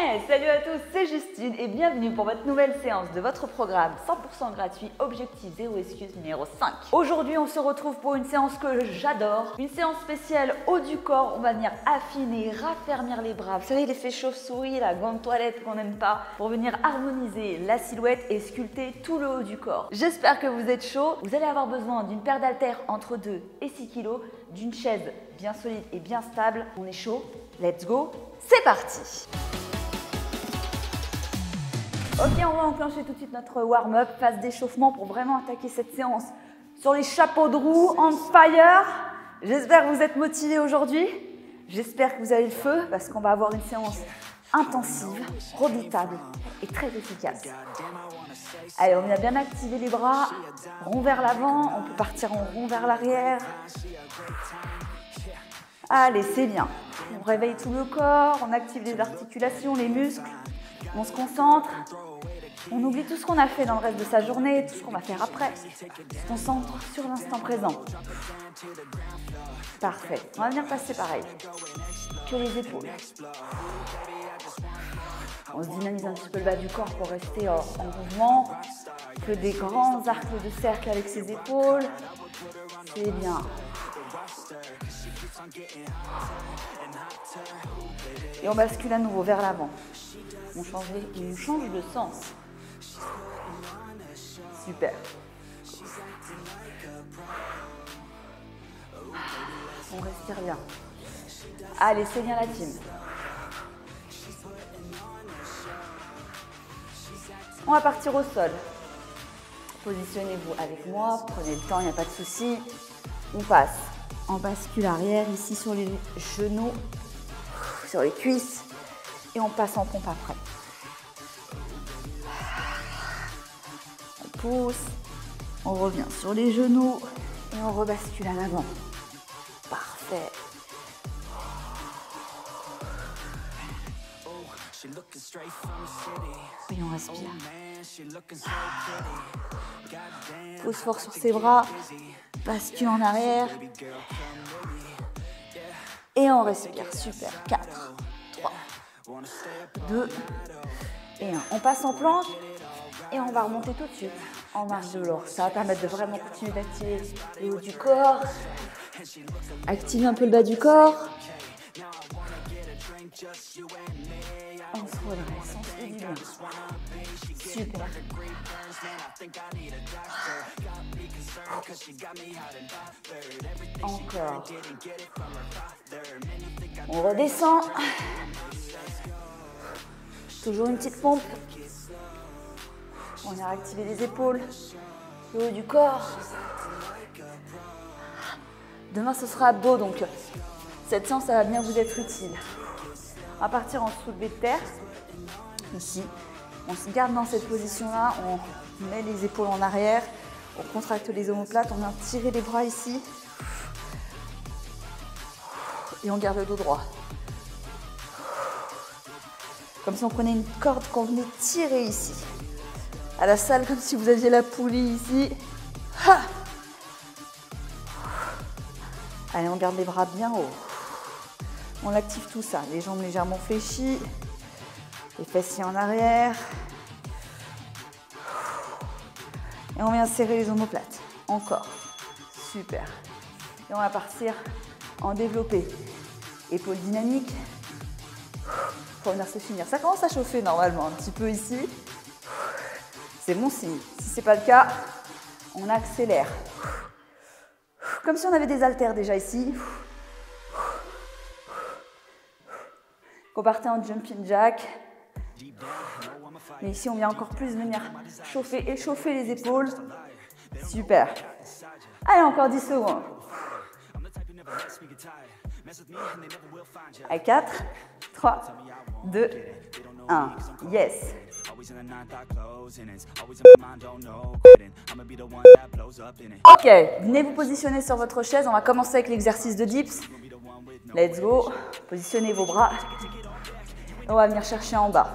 Hey, salut à tous, c'est Justine et bienvenue pour votre nouvelle séance de votre programme 100% gratuit Objectif Zéro Excuse numéro 5. Aujourd'hui, on se retrouve pour une séance que j'adore, une séance spéciale haut du corps. On va venir affiner, raffermir les bras. Vous savez, l'effet chauve-souris, la grande toilette qu'on n'aime pas, pour venir harmoniser la silhouette et sculpter tout le haut du corps. J'espère que vous êtes chaud. Vous allez avoir besoin d'une paire d'haltères entre 2 et 6 kg, d'une chaise bien solide et bien stable. On est chaud, let's go, c'est parti! Ok, on va enclencher tout de suite notre warm-up, phase d'échauffement pour vraiment attaquer cette séance sur les chapeaux de roue, on fire. J'espère que vous êtes motivés aujourd'hui. J'espère que vous avez le feu parce qu'on va avoir une séance intensive, redoutable et très efficace. Allez, on vient bien activer les bras, rond vers l'avant, on peut partir en rond vers l'arrière. Allez, c'est bien. On réveille tout le corps, on active les articulations, les muscles, on se concentre. On oublie tout ce qu'on a fait dans le reste de sa journée, tout ce qu'on va faire après. On se concentre sur l'instant présent. Parfait. On va venir passer pareil. Que les épaules. On se dynamise un petit peu le bas du corps pour rester en mouvement. Que des grands arcs de cercle avec ses épaules. C'est bien. Et on bascule à nouveau vers l'avant. On change de sens. Super. On respire bien. Allez, c'est bien la team. On va partir au sol. Positionnez-vous avec moi, prenez le temps, il n'y a pas de souci. On passe en bascule arrière, ici sur les genoux, sur les cuisses. Et on passe en pompe après. On pousse, on revient sur les genoux et on rebascule à l'avant. Parfait. Et on respire. Pousse fort sur ses bras, bascule en arrière. Et on respire. Super. 4, 3, 2 et 1. On passe en planche et on va remonter tout de suite en marche de l'or. Ça va permettre de vraiment continuer d'activer le haut du corps. Activer un peu le bas du corps. On se redresse, on se fait du bien. Super. Encore. On redescend. Toujours une petite pompe. On vient activer les épaules, le haut du corps. Demain, ce sera beau, donc cette séance, ça va bien vous être utile. On va partir en soulevé de terre, ici. On se garde dans cette position-là, on met les épaules en arrière, on contracte les omoplates, on vient tirer les bras ici. Et on garde le dos droit. Comme si on prenait une corde qu'on venait tirer ici. À la salle, comme si vous aviez la poulie ici. Ha! Allez, on garde les bras bien haut. On active tout ça. Les jambes légèrement fléchies. Les fessiers en arrière. Et on vient serrer les omoplates. Encore. Super. Et on va partir en développé. Épaules dynamiques. Pour venir se finir. Ça commence à chauffer normalement un petit peu ici. C'est bon signe. Si ce n'est pas le cas, on accélère. Comme si on avait des haltères déjà ici. On partait en jumping jack. Mais ici, on vient encore plus venir chauffer, échauffer les épaules. Super. Allez, encore 10 secondes. Allez, 4, 3, 2, 1. Yes. Ok, venez vous positionner sur votre chaise. On va commencer avec l'exercice de dips. Let's go. Positionnez vos bras. On va venir chercher en bas.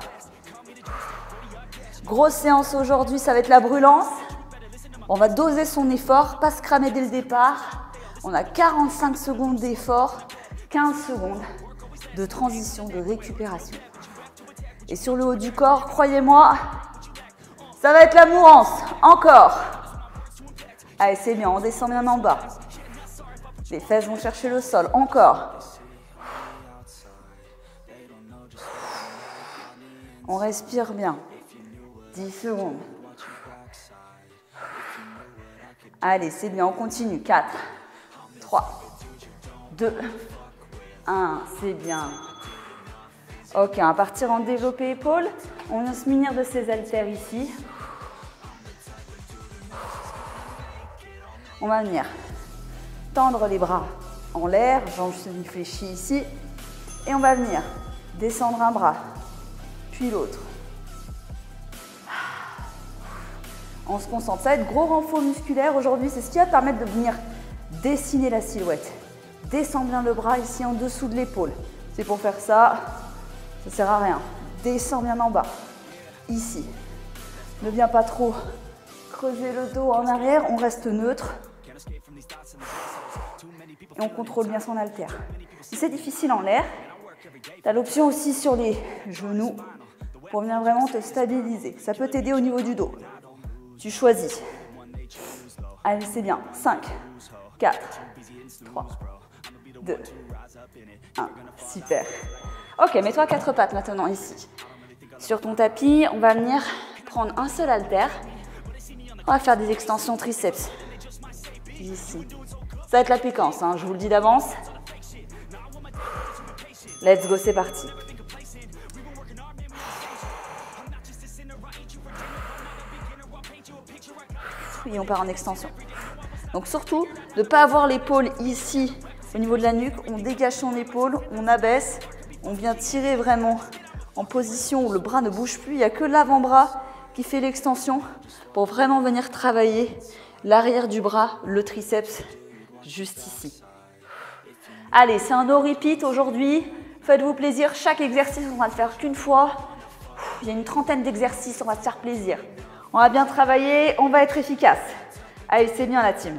Grosse séance aujourd'hui, ça va être la brûlance. On va doser son effort, pas se cramer dès le départ. On a 45 secondes d'effort, 15 secondes de transition, de récupération. Et sur le haut du corps, croyez-moi, ça va être la mourance. Encore. Allez, c'est bien, on descend bien en bas. Les fesses vont chercher le sol. Encore. On respire bien. 10 secondes. Allez, c'est bien, on continue. 4, 3, 2, 1, c'est bien. Ok, on va partir en développé épaules. On vient se munir de ces haltères ici. On va venir tendre les bras en l'air, jambes fléchies ici. Et on va venir descendre un bras, puis l'autre. On se concentre. Ça va être gros renfort musculaire aujourd'hui. C'est ce qui va te permettre de venir dessiner la silhouette. Descends bien le bras ici en dessous de l'épaule. C'est pour faire ça, ça ne sert à rien. Descends bien en bas. Ici. Ne viens pas trop creuser le dos en arrière. On reste neutre. Et on contrôle bien son haltère. Si c'est difficile en l'air, tu as l'option aussi sur les genoux pour venir vraiment te stabiliser. Ça peut t'aider au niveau du dos. Tu choisis. Allez, c'est bien. 5, 4, 3, 2, 1. Super. Ok, mets-toi à 4 pattes maintenant ici. Sur ton tapis, on va venir prendre un seul haltère. On va faire des extensions triceps. Ici. Ça va être la péquence, hein, je vous le dis d'avance. Let's go, c'est parti. Et on part en extension. Donc surtout, de ne pas avoir l'épaule ici, au niveau de la nuque. On dégage son épaule, on abaisse, on vient tirer vraiment en position où le bras ne bouge plus. Il n'y a que l'avant-bras qui fait l'extension pour vraiment venir travailler l'arrière du bras, le triceps, juste ici. Allez, c'est un no repeat aujourd'hui. Faites-vous plaisir. Chaque exercice, on va le faire qu'une fois. Il y a une trentaine d'exercices, on va se faire plaisir. On va bien travailler, on va être efficace. Allez, c'est bien la team.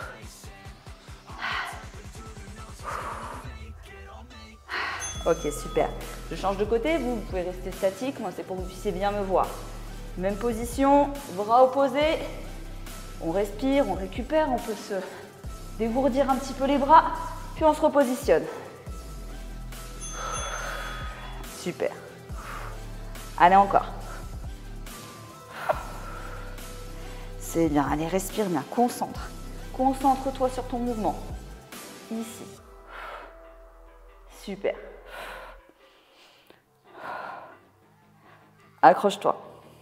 Ok, super. Je change de côté, vous pouvez rester statique. Moi, c'est pour que vous puissiez bien me voir. Même position, bras opposés. On respire, on récupère, on peut se dégourdir un petit peu les bras, puis on se repositionne. Super. Allez, encore. C'est bien, allez, respire bien, concentre. Concentre-toi sur ton mouvement. Ici. Super. Accroche-toi.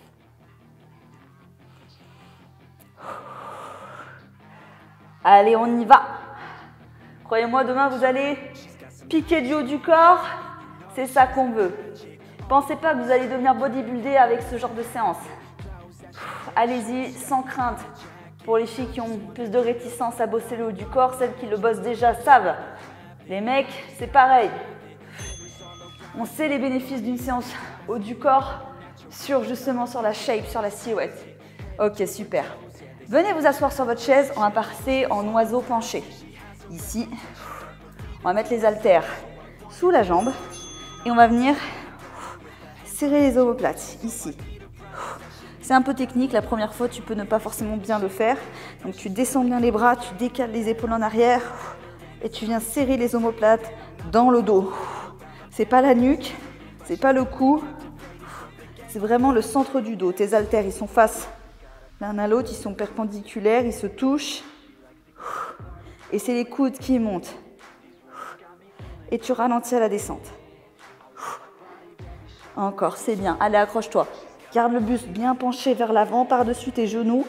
Allez, on y va. Croyez-moi, demain, vous allez piquer du haut du corps. C'est ça qu'on veut. Pensez pas que vous allez devenir bodybuilder avec ce genre de séance. Allez-y, sans crainte. Pour les filles qui ont plus de réticence à bosser le haut du corps, celles qui le bossent déjà savent. Les mecs, c'est pareil. On sait les bénéfices d'une séance haut du corps justement sur la shape, sur la silhouette. Ok, super. Venez vous asseoir sur votre chaise, on va passer en oiseau penché. Ici, on va mettre les haltères sous la jambe et on va venir serrer les omoplates, ici. C'est un peu technique, la première fois tu peux ne pas forcément bien le faire. Donc tu descends bien les bras, tu décales les épaules en arrière et tu viens serrer les omoplates dans le dos. C'est pas la nuque, c'est pas le cou, c'est vraiment le centre du dos. Tes haltères, ils sont face l'un à l'autre, ils sont perpendiculaires, ils se touchent. Et c'est les coudes qui montent. Et tu ralentis à la descente. Encore, c'est bien. Allez, accroche-toi. Garde le buste bien penché vers l'avant, par-dessus tes genoux.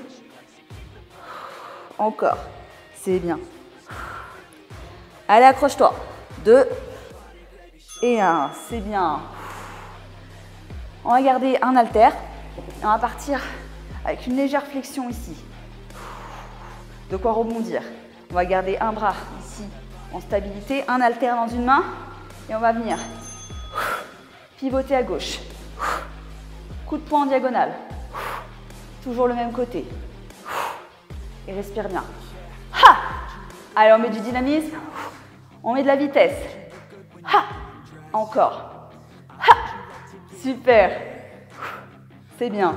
Encore, c'est bien. Allez, accroche-toi. 2 et 1, c'est bien. On va garder un haltère. Et on va partir avec une légère flexion ici. De quoi rebondir. On va garder un bras ici en stabilité, un haltère dans une main. Et on va venir pivoter à gauche. Coup de poing en diagonale. Toujours le même côté. Et respire bien. Ha! Allez, on met du dynamisme. On met de la vitesse. Ha! Encore. Ha! Super. C'est bien.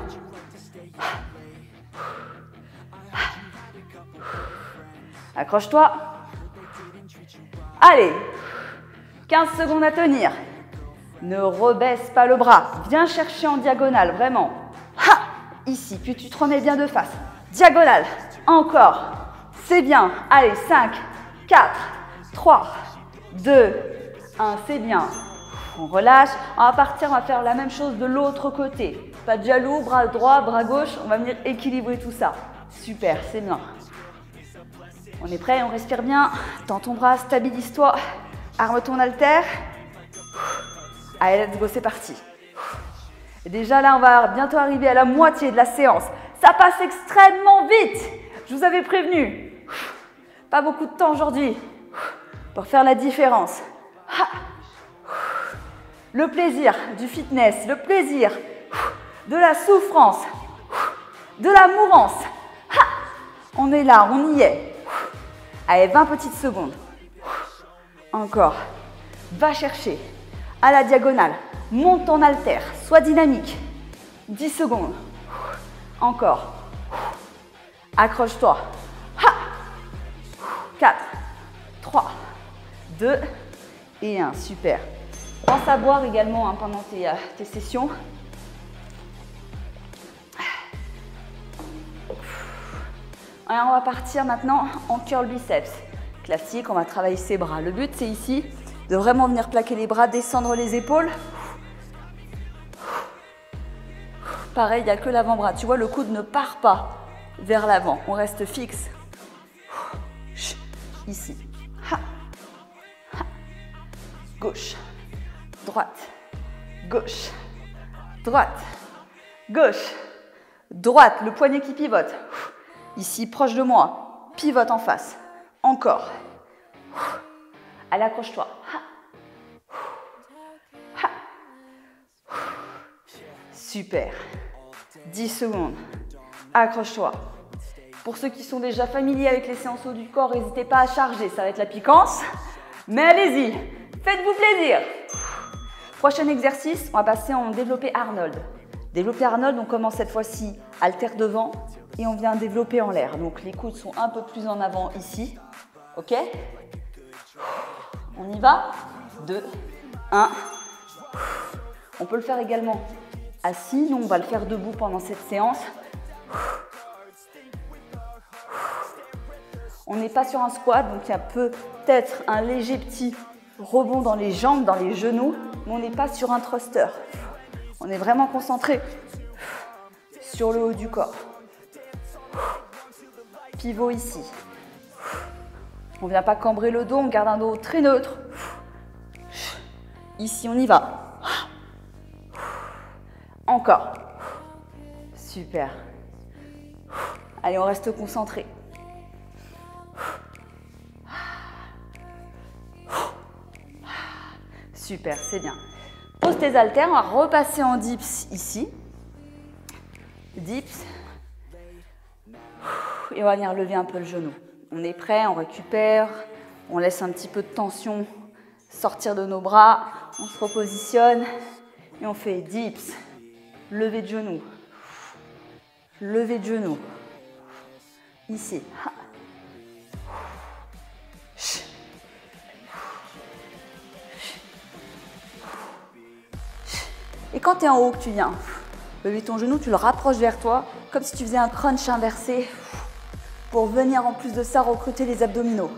Accroche-toi. Allez. 15 secondes à tenir. Ne rebaisse pas le bras. Viens chercher en diagonale, vraiment. Ha! Ici, puis tu te remets bien de face. Diagonale. Encore. C'est bien. Allez, 5, 4, 3, 2, 1. C'est bien. On relâche. On va partir, on va faire la même chose de l'autre côté. Pas de jaloux, bras droit, bras gauche. On va venir équilibrer tout ça. Super, c'est bien. On est prêt, on respire bien. Tends ton bras, stabilise-toi. Arme ton haltère. Allez, let's go, c'est parti. Et déjà là, on va bientôt arriver à la moitié de la séance. Ça passe extrêmement vite. Je vous avais prévenu. Pas beaucoup de temps aujourd'hui pour faire la différence. Le plaisir du fitness, le plaisir de la souffrance, de la mourance. On est là, on y est. Allez, 20 petites secondes. Encore. Va chercher à la diagonale. Monte ton haltère. Sois dynamique. 10 secondes. Encore. Accroche-toi. 4, 3, 2 et 1. Super. Pense à boire également pendant tes sessions. Alors, on va partir maintenant en curl biceps. Classique, on va travailler ses bras. Le but, c'est ici de vraiment venir plaquer les bras, descendre les épaules. Pareil, il n'y a que l'avant-bras. Tu vois, le coude ne part pas vers l'avant. On reste fixe. Ici. Gauche, droite, gauche, droite, gauche, droite. Le poignet qui pivote. Ici, proche de moi. Pivote en face. Encore. Allez, accroche-toi. Super. 10 secondes. Accroche-toi. Pour ceux qui sont déjà familiers avec les séances haut du corps, n'hésitez pas à charger. Ça va être la piquance. Mais allez-y. Faites-vous plaisir. Prochain exercice, on va passer en développé Arnold. Développé Arnold, on commence cette fois-ci haltère devant et on vient développer en l'air. Donc les coudes sont un peu plus en avant ici. Ok? On y va. 2, 1. On peut le faire également assis. Nous, on va le faire debout pendant cette séance. On n'est pas sur un squat, donc il y a peut-être un léger petit rebond dans les jambes, dans les genoux, mais on n'est pas sur un thruster. On est vraiment concentré sur le haut du corps. Pivot ici. On ne vient pas cambrer le dos, on garde un dos très neutre. Ici, on y va. Encore. Super. Allez, on reste concentré. Super, c'est bien. Pose tes haltères, on va repasser en dips ici. Dips. Et on va venir lever un peu le genou. On est prêt, on récupère, on laisse un petit peu de tension sortir de nos bras, on se repositionne et on fait dips, lever de genou, lever de genou, ici. Et quand tu es en haut, que tu viens lever ton genou, tu le rapproches vers toi, comme si tu faisais un crunch inversé, pour venir en plus de ça recruter les abdominaux.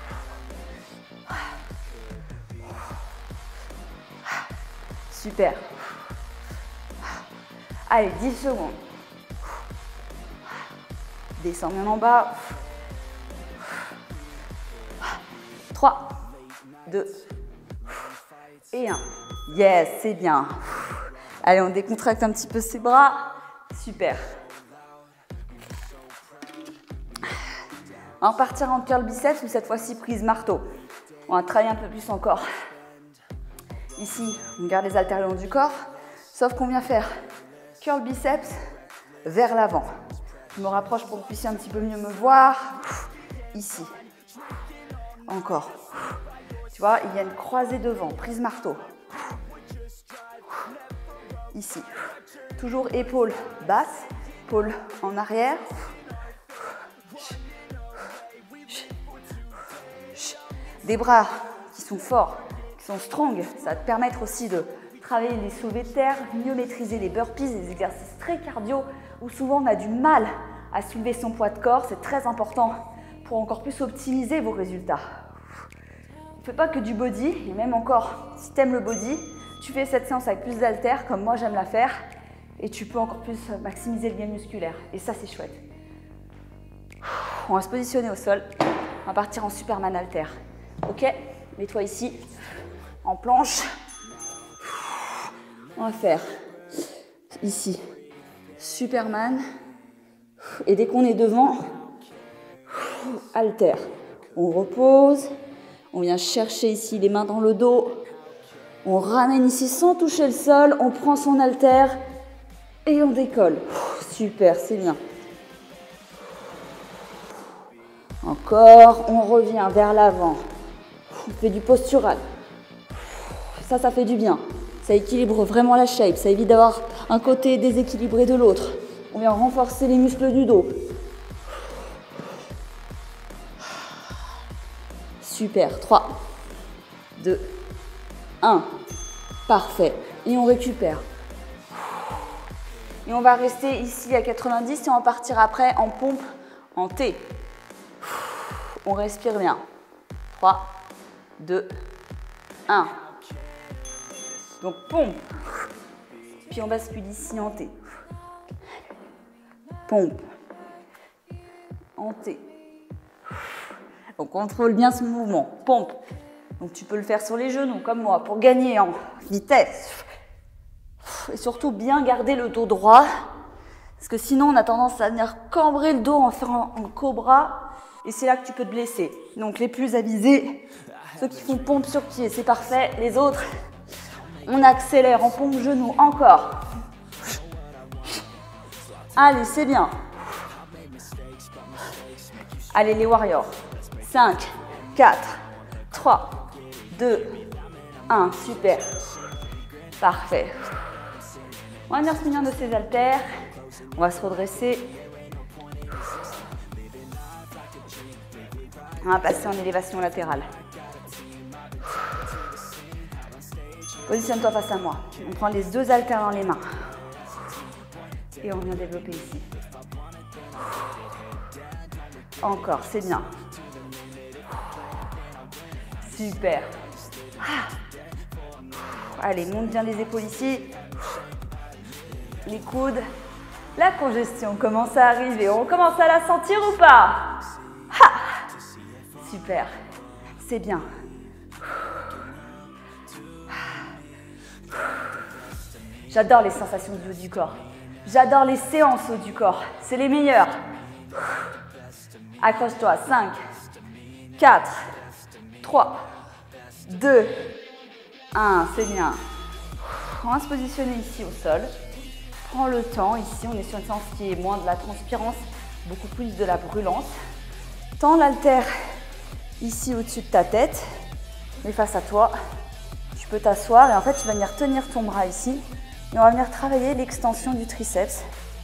Super. Allez, 10 secondes. Descends bien en bas. 3, 2 et 1. Yes, c'est bien. Allez, on décontracte un petit peu ses bras. Super. On va repartir en curl biceps ou cette fois-ci prise marteau. On va travailler un peu plus encore. Ici, on garde les haltères le long du corps, sauf qu'on vient faire curl biceps vers l'avant. Je me rapproche pour que vous puissiez un petit peu mieux me voir. Ici. Encore. Tu vois, il y a une croisée devant, prise marteau. ici. Toujours épaules basses, épaules en arrière. Des bras qui sont forts, qui sont strong, ça va te permettre aussi de travailler les soulevés de terre, mieux maîtriser les burpees, des exercices très cardio où souvent on a du mal à soulever son poids de corps. C'est très important pour encore plus optimiser vos résultats. Ne fais pas que du body, et même encore, si tu aimes le body, tu fais cette séance avec plus d'haltères, comme moi j'aime la faire, et tu peux encore plus maximiser le gain musculaire. Et ça, c'est chouette. On va se positionner au sol, on va partir en Superman haltère. Ok, mets-toi ici, en planche. On va faire ici, Superman. Et dès qu'on est devant, haltère. On repose, on vient chercher ici les mains dans le dos. On ramène ici sans toucher le sol, on prend son haltère et on décolle. Super, c'est bien. Encore, on revient vers l'avant. On fait du postural. Ça fait du bien. Ça équilibre vraiment la shape. Ça évite d'avoir un côté déséquilibré de l'autre. On vient renforcer les muscles du dos. Super. 3, 2, 1. Parfait. Et on récupère. Et on va rester ici à 90 et on va partir après en pompe en T. On respire bien. 3, 2, 1. Donc pompe. Puis on bascule ici en T. Pompe. En T. On contrôle bien ce mouvement. Pompe. Donc tu peux le faire sur les genoux comme moi pour gagner en vitesse. Et surtout bien garder le dos droit. Parce que sinon on a tendance à venir cambrer le dos en faisant un cobra. Et c'est là que tu peux te blesser. Donc les plus avisés, ceux qui font pompe sur pied, c'est parfait. Les autres, on accélère en pompe genou encore. Allez, c'est bien. Allez les warriors. 5, 4, 3, 2, 1. Super. Parfait. On va venir se munir de ces haltères. On va se redresser. On va passer en élévation latérale. Positionne-toi face à moi. On prend les deux haltères dans les mains. Et on vient développer ici. Encore, c'est bien. Super. Allez, monte bien les épaules ici. Les coudes. La congestion commence à arriver. On commence à la sentir ou pas? Super. C'est bien. J'adore les sensations du haut du corps. J'adore les séances haut du corps. C'est les meilleures. Accroche-toi. 5, 4, 3, 2, 1. C'est bien. On va se positionner ici au sol. Prends le temps. Ici, on est sur une séance qui est moins de la transpirance, beaucoup plus de la brûlance. Tends l'haltère ici au-dessus de ta tête. Mais face à toi, tu peux t'asseoir et en fait, tu vas venir tenir ton bras ici. Et on va venir travailler l'extension du triceps.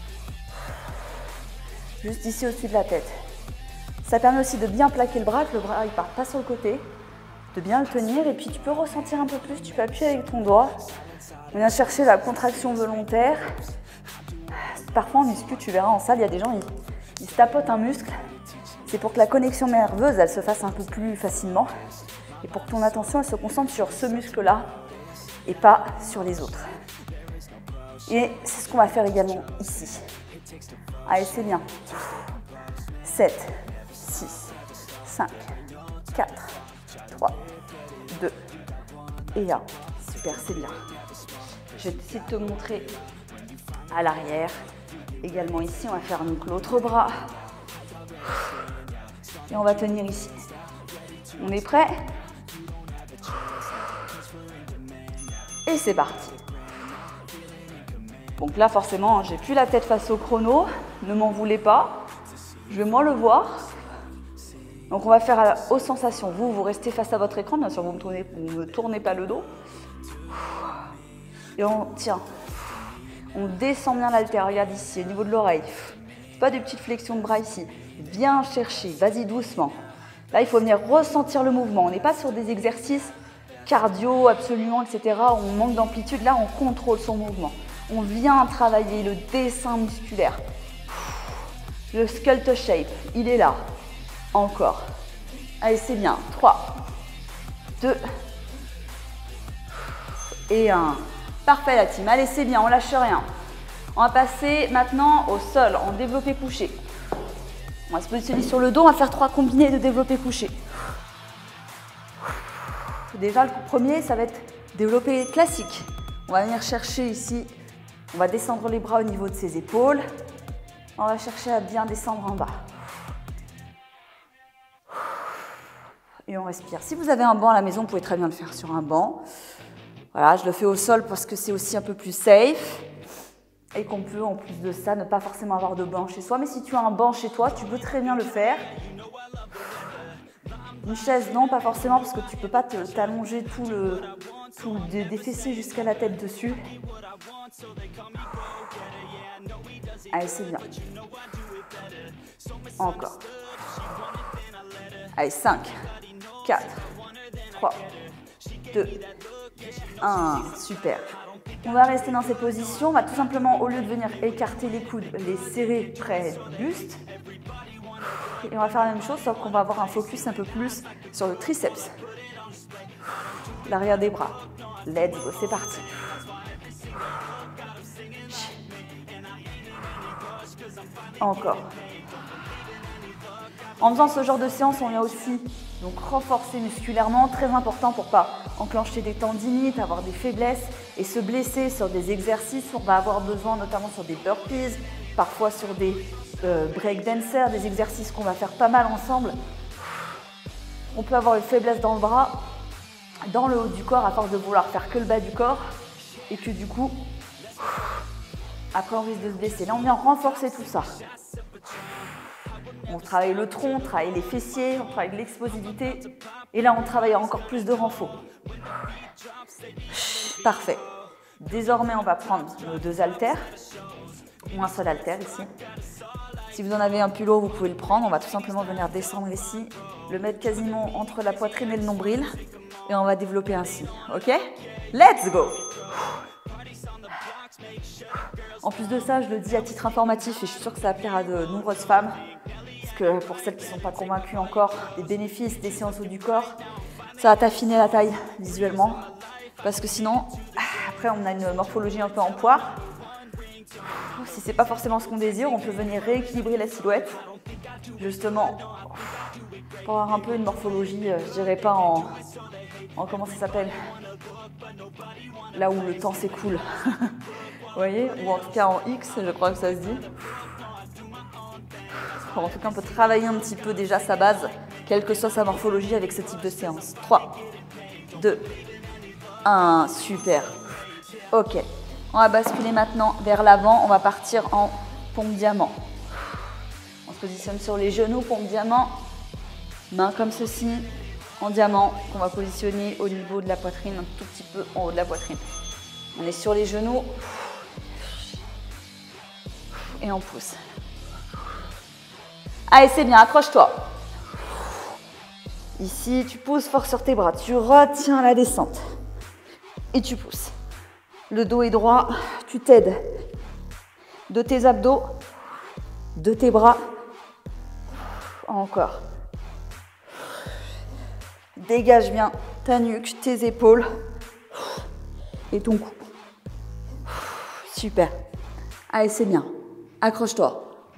Juste ici au-dessus de la tête. Ça permet aussi de bien plaquer le bras, que le bras ne parte pas sur le côté. De bien le tenir et puis tu peux ressentir un peu plus. Tu peux appuyer avec ton doigt. On vient chercher la contraction volontaire. Parfois en muscu, tu verras en salle, il y a des gens, ils se tapotent un muscle. C'est pour que la connexion nerveuse, elle se fasse un peu plus facilement. Et pour que ton attention, elle se concentre sur ce muscle-là et pas sur les autres. Et c'est ce qu'on va faire également ici. Allez, c'est bien. 7, 6, 5, 4, 3, 2 et 1. Super, c'est bien. Je vais essayer de te montrer à l'arrière. Également ici, on va faire donc l'autre bras. Et on va tenir ici. On est prêt? Et c'est parti. Donc là, forcément, j'ai plus la tête face au chrono. Ne m'en voulez pas. Je vais moins le voir. Donc on va faire aux sensations. Vous restez face à votre écran. Bien sûr, vous ne me tournez pas le dos. Et on tient. On descend bien l'haltère, regarde ici, au niveau de l'oreille. Pas de petites flexions de bras ici. Bien chercher, vas-y doucement. Là, il faut venir ressentir le mouvement. On n'est pas sur des exercices cardio absolument, etc. On manque d'amplitude. Là, on contrôle son mouvement. On vient travailler le dessin musculaire. Le sculpt shape, il est là. Encore. Allez, c'est bien. 3, 2 et 1. Parfait la team. Allez, c'est bien, on lâche rien. On va passer maintenant au sol, en développé couché. On va se positionner sur le dos, on va faire 3 combinés de développé couché. Déjà, le premier, ça va être développé classique. On va venir chercher ici, on va descendre les bras au niveau de ses épaules. On va chercher à bien descendre en bas. Et on respire. Si vous avez un banc à la maison, vous pouvez très bien le faire sur un banc. Voilà, je le fais au sol parce que c'est aussi un peu plus safe. Et qu'on peut, en plus de ça, ne pas forcément avoir de banc chez soi. Mais si tu as un banc chez toi, tu peux très bien le faire. Une chaise, non, pas forcément, parce que tu ne peux pas t'allonger des fessiers jusqu'à la tête dessus. Allez, c'est bien. Encore. Allez, 5, 4, 3, 2, 1. Super. On va rester dans ces positions. On va tout simplement, au lieu de venir écarter les coudes, les serrer près du buste. Et on va faire la même chose, sauf qu'on va avoir un focus un peu plus sur le triceps. L'arrière des bras. Let's go, c'est parti. Encore. En faisant ce genre de séance, on vient aussi donc renforcer musculairement, très important pour ne pas enclencher des tendinites, avoir des faiblesses et se blesser sur des exercices. On va avoir besoin notamment sur des burpees, parfois sur des breakdancers, des exercices qu'on va faire pas mal ensemble. On peut avoir une faiblesse dans le bras, dans le haut du corps, à force de vouloir faire que le bas du corps et que du coup, après on risque de se blesser. Là, on vient renforcer tout ça. On travaille le tronc, on travaille les fessiers, on travaille l'explosivité. Et là, on travaille encore plus de renfort. Parfait. Désormais, on va prendre nos 2 haltères. Ou un seul haltère ici. Si vous en avez un plus lourd, vous pouvez le prendre. On va tout simplement venir descendre ici, le mettre quasiment entre la poitrine et le nombril. Et on va développer ainsi. Ok? Let's go! En plus de ça, je le dis à titre informatif et je suis sûre que ça va plaire à de nombreuses femmes. Parce que pour celles qui ne sont pas convaincues encore des bénéfices des séances haut du corps, ça va t'affiner la taille visuellement. Parce que sinon, après on a une morphologie un peu en poire. Si ce n'est pas forcément ce qu'on désire, on peut venir rééquilibrer la silhouette. Justement, pour avoir un peu une morphologie, je dirais pas en comment ça s'appelle? Là où le temps s'écoule. Vous voyez? Ou en tout cas en X, je crois que ça se dit. En tout cas, on peut travailler un petit peu déjà sa base, quelle que soit sa morphologie avec ce type de séance. 3, 2, 1, super. Ok, on va basculer maintenant vers l'avant. On va partir en pompe diamant. On se positionne sur les genoux, pompe diamant. Main comme ceci, en diamant, qu'on va positionner au niveau de la poitrine, un tout petit peu en haut de la poitrine. On est sur les genoux. Et on pousse. Allez, c'est bien, accroche-toi. Ici, tu pousses fort sur tes bras. Tu retiens la descente. Et tu pousses. Le dos est droit. Tu t'aides de tes abdos, de tes bras. Encore. Dégage bien ta nuque, tes épaules et ton cou. Super. Allez, c'est bien. Accroche-toi.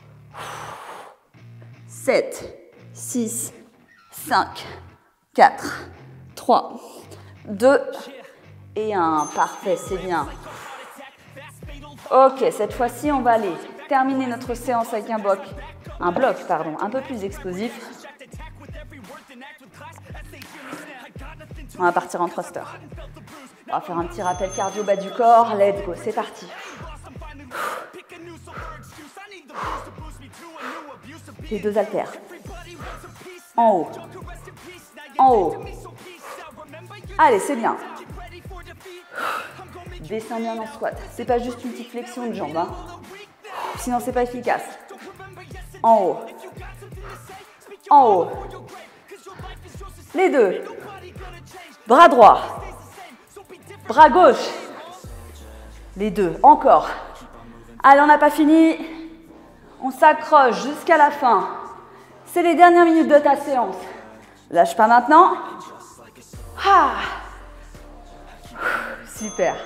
7, 6, 5, 4, 3, 2 et 1. Parfait, c'est bien. Ok, cette fois-ci, on va aller terminer notre séance avec un bloc un peu plus explosif. On va partir en thruster. On va faire un petit rappel cardio bas du corps. Let's go, c'est parti. Les 2 haltères. En haut. En haut. Allez, c'est bien. Descends bien en squat. C'est pas juste une petite flexion de jambes, hein. Sinon c'est pas efficace. En haut. En haut. Les deux. Bras droit. Bras gauche. Les deux. Encore. Allez, on n'a pas fini. On s'accroche jusqu'à la fin. C'est les dernières minutes de ta séance. Lâche pas maintenant. Ah. Super.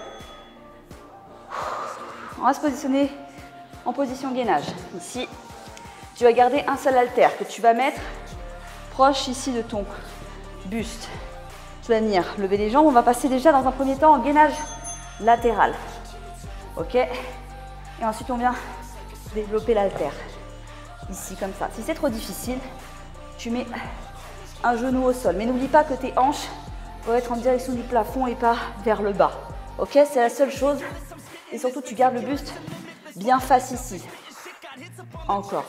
On va se positionner en position gainage. Ici, tu vas garder un seul haltère que tu vas mettre proche ici de ton buste. Tu vas venir lever les jambes. On va passer déjà dans un premier temps en gainage latéral. Ok? Et ensuite, on vient développer l'haltère. Ici, comme ça. Si c'est trop difficile, tu mets un genou au sol. Mais n'oublie pas que tes hanches doivent être en direction du plafond et pas vers le bas. Ok? C'est la seule chose. Et surtout, tu gardes le buste bien face ici. Encore.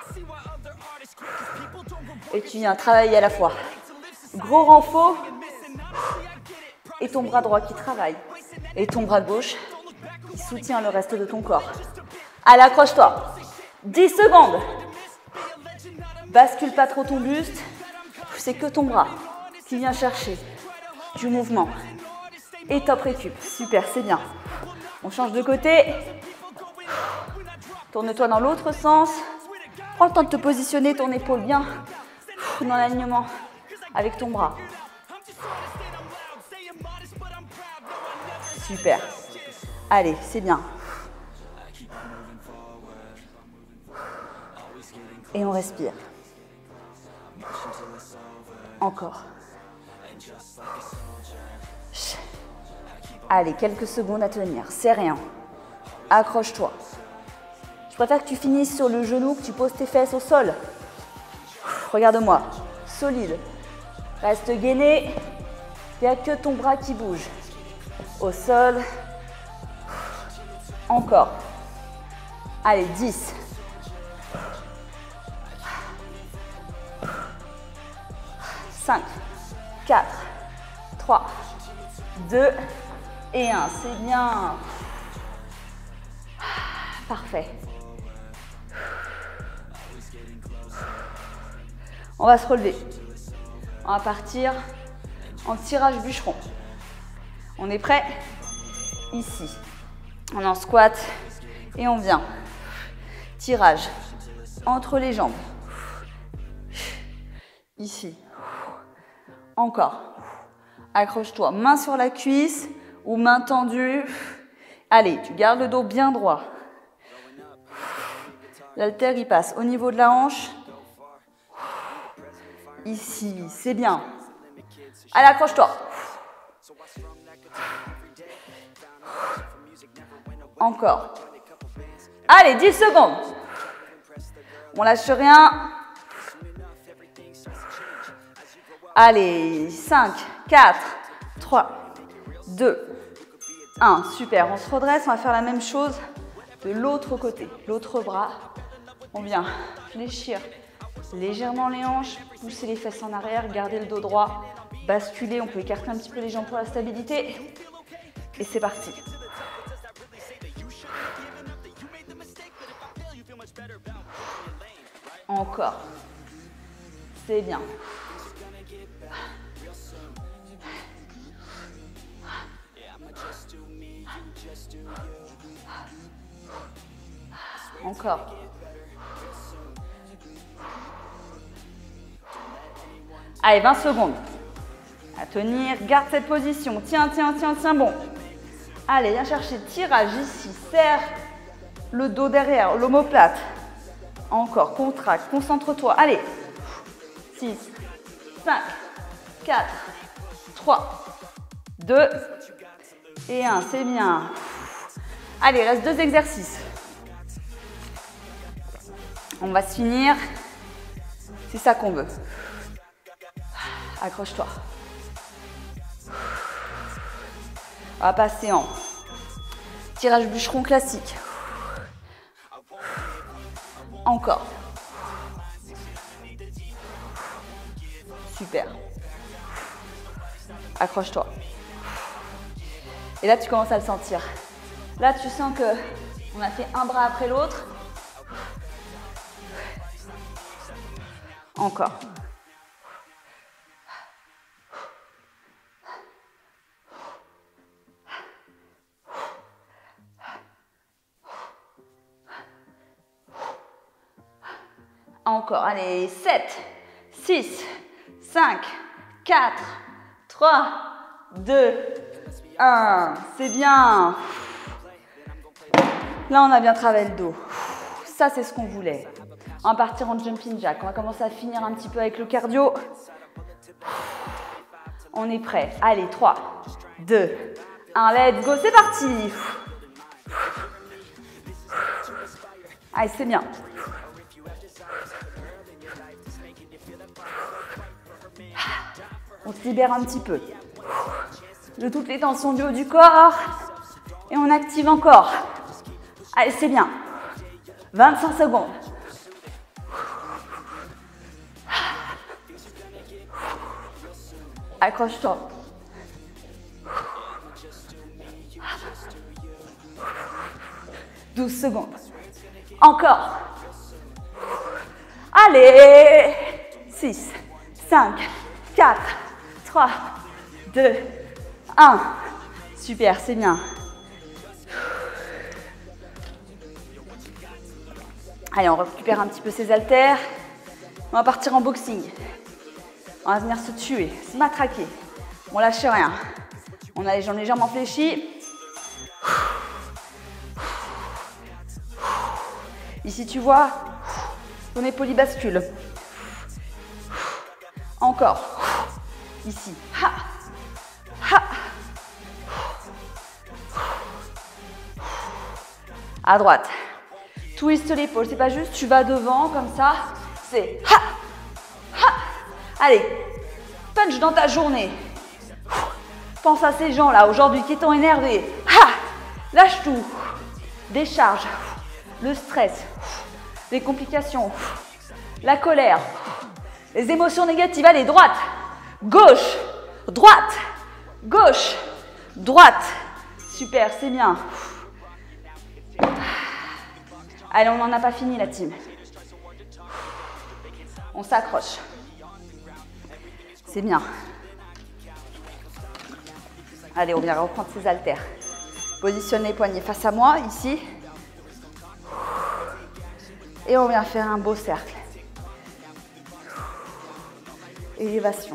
Et tu viens travailler à la fois. Gros renfort. Et ton bras droit qui travaille. Et ton bras gauche qui soutient le reste de ton corps. Allez, accroche-toi. 10 secondes. Bascule pas trop ton buste. C'est que ton bras qui vient chercher du mouvement. Et top récup. Super, c'est bien. On change de côté. Tourne-toi dans l'autre sens. Prends le temps de te positionner ton épaule bien dans l'alignement avec ton bras. Super. Allez, c'est bien. Et on respire. Encore. Allez, quelques secondes à tenir. C'est rien. Accroche-toi. Je préfère que tu finisses sur le genou, que tu poses tes fesses au sol. Regarde-moi. Solide. Reste gainé. Il n'y a que ton bras qui bouge. Au sol. Encore. Allez, 10. 5, 4, 3, 2 et 1. C'est bien. Parfait. On va se relever. On va partir en tirage bûcheron. On est prêt? Ici. On est en squat et on vient. Tirage entre les jambes. Ici. Encore. Accroche-toi. Main sur la cuisse ou main tendue. Allez, tu gardes le dos bien droit. L'haltère, il passe au niveau de la hanche. Ici, c'est bien. Allez, accroche-toi. Encore. Allez, 10 secondes. On lâche rien. Allez, 5, 4, 3, 2, 1. Super, on se redresse. On va faire la même chose de l'autre côté. L'autre bras. On vient fléchir légèrement les hanches, pousser les fesses en arrière, garder le dos droit, basculer. On peut écarter un petit peu les jambes pour la stabilité. Et c'est parti. Encore. C'est bien. Encore. Allez, 20 secondes. À tenir, garde cette position. Tiens, tiens, tiens, tiens, bon. Allez, viens chercher tirage ici. Serre le dos derrière, l'omoplate. Encore, contracte, concentre-toi. Allez. 6, 5, 4, 3, 2 et 1. C'est bien. Allez, il reste 2 exercices. On va se finir. C'est ça qu'on veut. Accroche-toi. On va passer en tirage bûcheron classique. Encore. Super. Accroche-toi. Et là, tu commences à le sentir. Là, tu sens que on a fait un bras après l'autre. Encore. Encore. Allez, 7, 6, 5, 4, 3, 2, 1. C'est bien. Là, on a bien travaillé le dos. Ça, c'est ce qu'on voulait. On va partir en jumping jack. On va commencer à finir un petit peu avec le cardio. On est prêt. Allez, 3, 2, 1. Let's go. C'est parti. Allez, c'est bien. On se libère un petit peu de toutes les tensions du haut du corps. Et on active encore. Allez, c'est bien. 25 secondes. Accroche-toi. « 12 secondes. Encore. Allez. 6, 5, 4, 3, 2, 1. Super, c'est bien. Allez, on récupère un petit peu ses haltères. On va partir en boxing. On va venir se tuer, se matraquer. On lâche rien. On a les jambes légèrement fléchies. Ici, tu vois, ton épaule y bascule. Encore. Ici. Ha. Ha. À droite. Twist l'épaule. C'est pas juste tu vas devant comme ça. C'est ha. Ha. Allez. Punch dans ta journée. Pense à ces gens-là aujourd'hui qui t'ont énervé. Ha. Lâche tout. Décharge. Le stress. Les complications. La colère. Les émotions négatives. Allez, droite. Gauche. Droite. Gauche. Droite. Super, c'est bien. Allez, on n'en a pas fini la team. On s'accroche. C'est bien. Allez, on vient reprendre ses haltères. Positionne les poignets face à moi, ici. Et on vient faire un beau cercle. Élévation.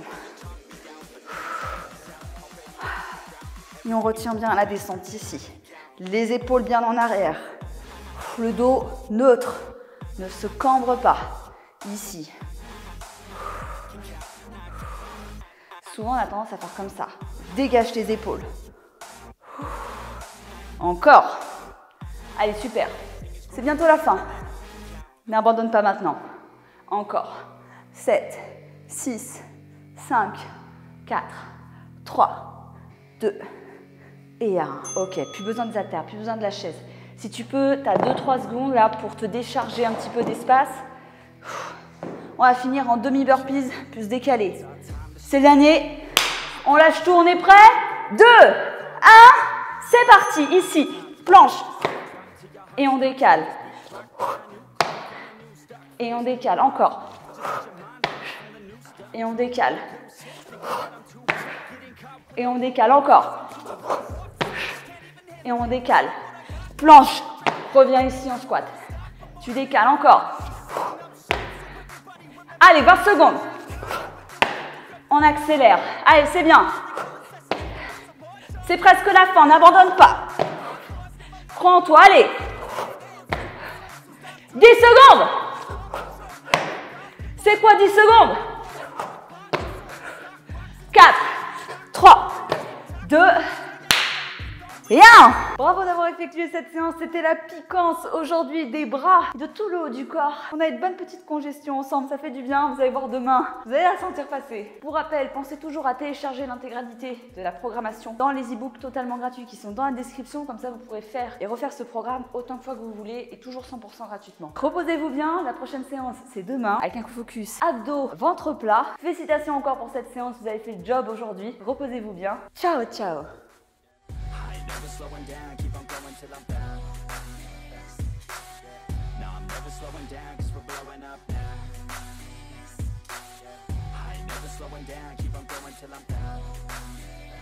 Et on retient bien la descente ici. Les épaules bien en arrière. Le dos neutre. Ne se cambre pas. Ici. Souvent, on a tendance à faire comme ça. Dégage les épaules. Encore. Allez, super. C'est bientôt la fin. N'abandonne pas maintenant. Encore. 7, 6, 5, 4, 3, 2 et 1. Ok, plus besoin des haltères, plus besoin de la chaise. Si tu peux, tu as 2-3 secondes là pour te décharger un petit peu d'espace. On va finir en demi-burpees plus décalé. C'est le dernier. On lâche tout, on est prêt? 2, 1, c'est parti. Ici, planche. Et on décale. Et on décale, encore. Et on décale. Et on décale, encore. Et on décale. Planche. Reviens ici en squat. Tu décales, encore. Allez, 20 secondes. On accélère. Allez, c'est bien. C'est presque la fin, n'abandonne pas. Crois en toi, allez. 10 secondes. C'est quoi 10 secondes? 4, 3, 2 et 1. Bravo d'avoir effectué cette séance. C'était la piquance aujourd'hui des bras, de tout le haut du corps. On a une bonne petite congestion ensemble, ça fait du bien. Vous allez voir demain, vous allez la sentir passer. Pour rappel, pensez toujours à télécharger l'intégralité de la programmation dans les e-books totalement gratuits qui sont dans la description. Comme ça, vous pourrez faire et refaire ce programme autant de fois que vous voulez et toujours 100% gratuitement. Reposez-vous bien. La prochaine séance, c'est demain avec un focus abdos, ventre plat. Félicitations encore pour cette séance. Vous avez fait le job aujourd'hui. Reposez-vous bien. Ciao, ciao. slowing down, keep on going till I'm found. No, I'm never slowing down, cause we're blowing up now. I ain't never slowing down, keep on going till I'm found.